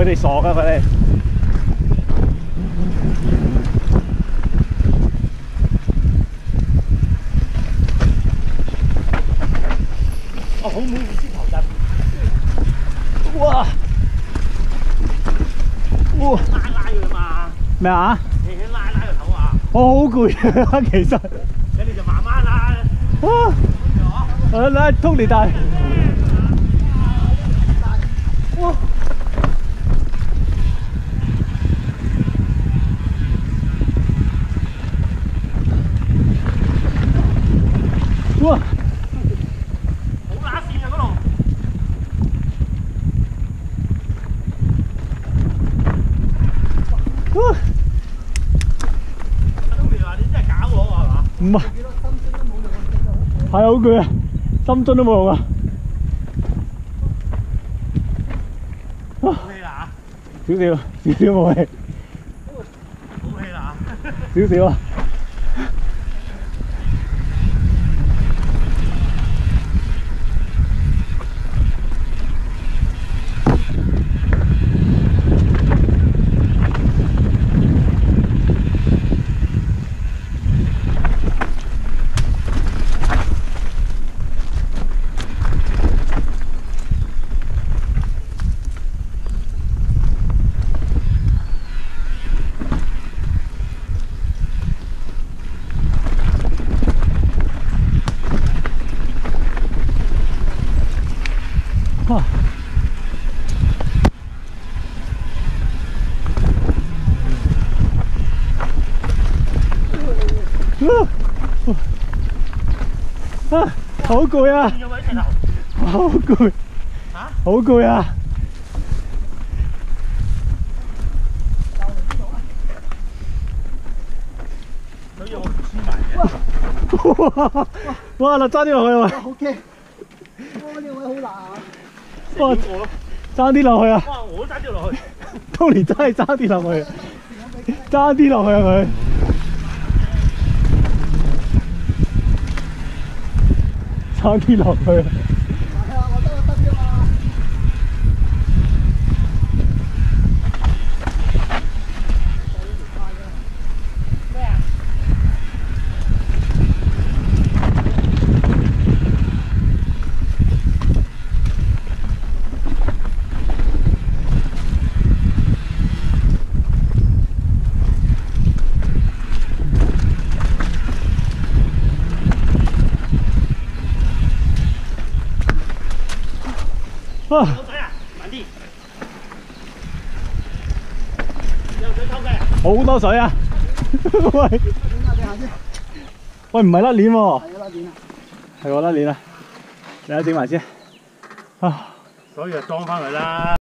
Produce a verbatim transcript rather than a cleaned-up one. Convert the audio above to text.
佢哋傻噶佢哋。哦，好唔好意思頭陣？哇！哇！拉拉佢嘛？咩啊？你拉拉個頭啊！我好攰啊，其實。咁你就慢慢拉。啊！誒，拉 Tony 大。哇！哇！好乸線啊嗰度！哇！阿 Tony 話：你真係搞我係嘛？唔係。係好攰啊！深蹲都冇用啊！冇氣啦嚇！少少少少冇氣。冇氣啦嚇！少少啊！啊！好攰啊！好攰，好攰啊！所以我唔黐埋嘅。哇！哇！就爭啲落去啊！好驚！哇！呢個位好難啊！哇！爭啲落去啊！哇！我都爭啲落去。Tony 真係爭啲落去，爭啲落去啊佢。差啲落去。係啊，我得就得啫嘛。咩啊？啊！有水啊，慢啲。有水偷雞啊？好多水啊！喂，喂，唔係甩鏈喎。係啊，甩鏈啊。係喎，甩鏈啊。你睇整埋先。啊，所以就裝翻佢啦。